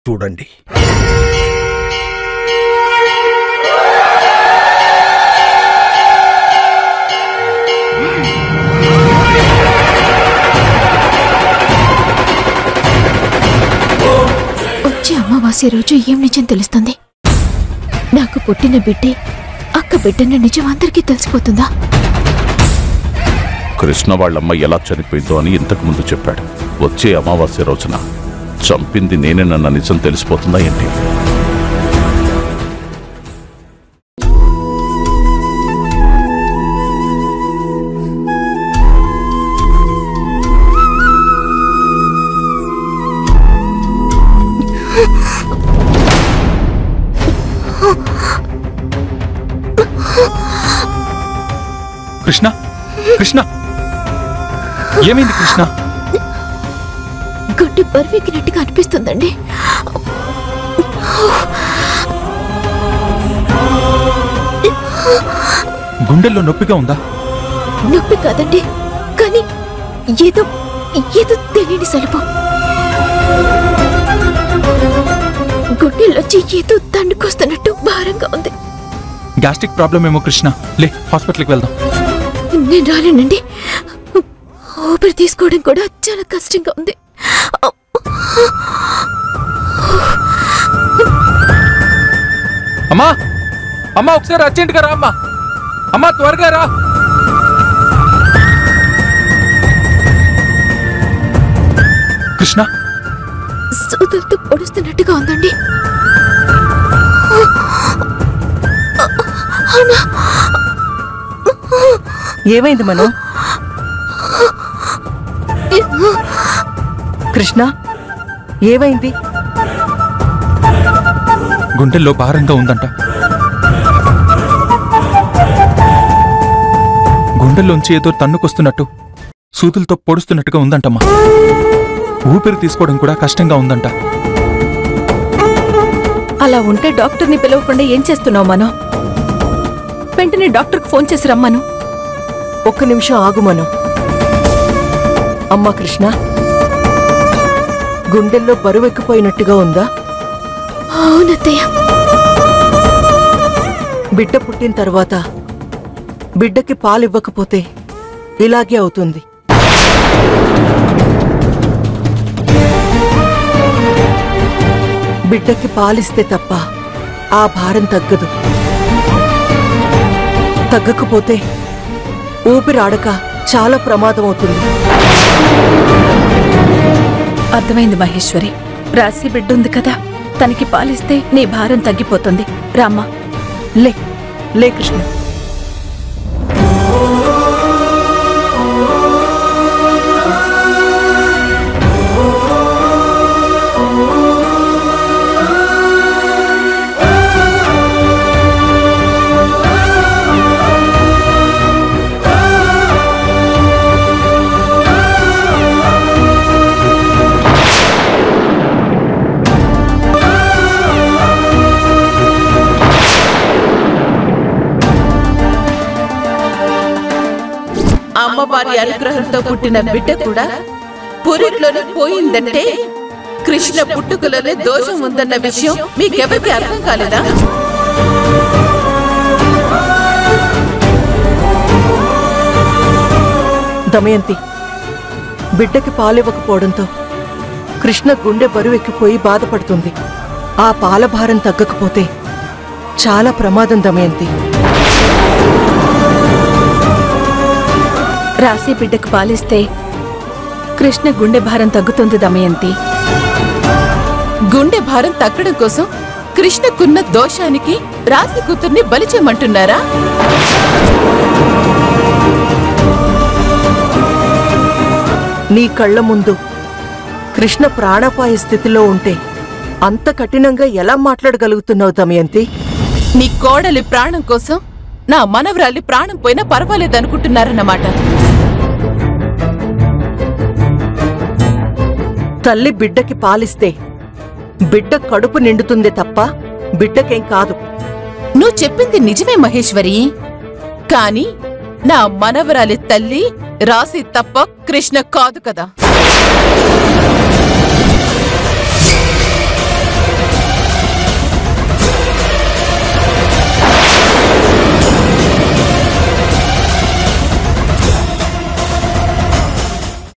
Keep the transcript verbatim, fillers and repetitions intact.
చూడండి. వచ్చే అమావాస్య రోజు ఏం నిజం తెలుస్తుంది? నాకు పుట్టిన బిడ్డే అక్క బిడ్డన్న నిజం అందరికీ తెలిసిపోతుందా? కృష్ణ వాళ్ళమ్మ ఎలా చనిపోయిందో అని ఇంతకు ముందు చెప్పాడు. వచ్చే అమావాస్య రోజున చంపింది నేనేనన్న నిజం తెలిసిపోతుందా ఏంటి? కృష్ణ కృష్ణ ఏమైంది కృష్ణ? గుడ్డు బరువెక్కినట్టుగా అనిపిస్తుందండి. గుండెల్లో నొప్పిగా ఉందా? నొప్పి కాదండి, కానీ ఏదో ఏదో తెలియని సలుపు. గుండెల్లోంచి ఏదో దండుకొస్తున్నట్టు భారంగా ఉంది. గ్యాస్ట్రిక్ ప్రాబ్లం ఏమో కృష్ణ. లే, హాస్పిటల్కి వెళ్దాం. నేను రాలేనండి. ఊపిరి తీసుకోవడం కూడా చాలా కష్టంగా ఉంది. అమ్మా అమ్మా ఒకసారి అర్జెంట్గా రా అమ్మా. అమ్మా త్వరగా రా. కృష్ణ సూదులతో పొడుస్తున్నట్టుగా ఉందండి. ఏమైంది మనో? కృష్ణ ఏమైంది? గుండెల్లో భారంగా ఉందంట. గుండెల్లోంచి ఏదో తన్నుకొస్తున్నట్టు, సూదులతో పొడుస్తున్నట్టుగా ఉందంటమ్మా. ఊపిరి తీసుకోవడం కూడా కష్టంగా ఉందంట. అలా ఉంటే డాక్టర్ని పిలవకుండా ఏం చేస్తున్నావు మనో? వెంటనే డాక్టర్కి ఫోన్ చేసి రమ్మను. ఒక్క నిమిషం ఆగు మనో. అమ్మా కృష్ణ, గుండెల్లో బరువెక్కిపోయినట్టుగా ఉందా? అవునత్తయ్య. బిడ్డ పుట్టిన తర్వాత బిడ్డకి పాలివ్వకపోతే ఇలాగే అవుతుంది. బిడ్డకి పాలిస్తే తప్ప ఆ భారం తగ్గదు. తగ్గకపోతే ఊపిరాడక చాలా ప్రమాదం అవుతుంది. అర్థమైంది మహేశ్వరి. రాసి బిడ్డుంది కదా, తనకి పాలిస్తే నీ భారం తగ్గిపోతుంది. రామ్మా. లే లే కృష్ణ. అమ్మవారి అనుగ్రహంతో పుట్టిన బిడ్డ కూడా పురిట్లోనే పోయిందంటే కృష్ణ పుట్టుకలోనే దోషం ఉందన్న విషయం మీకెవరికి అర్థం కాలేదా? దమయంతి, బిడ్డకి పాలివ్వకపోవడంతో కృష్ణ గుండె బరువెక్కిపోయి బాధపడుతుంది. ఆ పాలభారం తగ్గకపోతే చాలా ప్రమాదం దమయంతి. రాసి బిడ్డకు పాలిస్తే కృష్ణ గుండె భారం తగ్గుతుంది దమయంతి. గుండె భారం తగ్గడం కోసం కృష్ణకున్న దోషానికి రాసి కూతుర్ని బలి చేయమంటున్నారా? నీ కళ్ల ముందు కృష్ణ ప్రాణాపాయ స్థితిలో ఉంటే అంత కఠినంగా ఎలా మాట్లాడగలుగుతున్నావు దమయంతి? నీ కోడలి ప్రాణం కోసం నా మనవరాలి ప్రాణం పోయినా పర్వాలేదనుకుంటున్నారన్నమాట. తల్లి బిడ్డకి పాలిస్తే బిడ్డ కడుపు నిండుతుందే తప్ప బిడ్డకేం కాదు. నువ్వు చెప్పింది నిజమే మహేశ్వరి, కాని నా మనవరాలి తల్లి రాసి తప్ప కృష్ణ కాదు కదా.